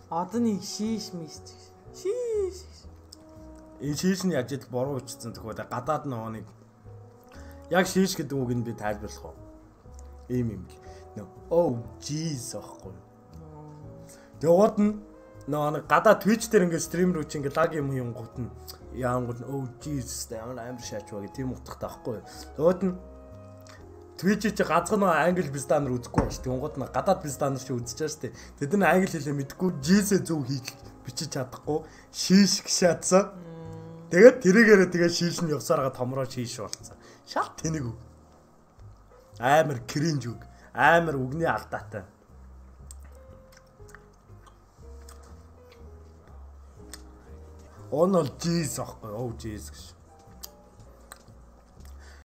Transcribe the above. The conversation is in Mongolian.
Одоо нэг шиш мис. Шиш. Энэ шиш нь яаж идэл буруу бичсэн төхөө гадаад нэг яг шиш гэдэг үг нь би тайлбарлах уу? Ийм. Oh jeez ахгүй. Тэгвэл нэг гадаад Twitch дээр ингээд стример үуч ингээд лаг юм гут нь яангууд oh jeez ямар амар шаач байгаа тийм утгатай байхгүй. Тэгвэл нь Twitch чи ганцхан англи бистанер үзэхгүй ба ш. Тэнгууд нь гадаад бистанер чи үзэж байгаа ш. Тэд нар англи хэлээ мэдгүй Jesus зөв хийж бичиж чадахгүй шиш гшаадсан. Тэгээд тэрийгээрээ тэгээ шиш нь явсараа томроо шиш болцсон. Шал тэнэг үг. Амар кринж үг. Амар үгний алдаатай. Он бол Jesus ахгүй. Oh Jesus гэж.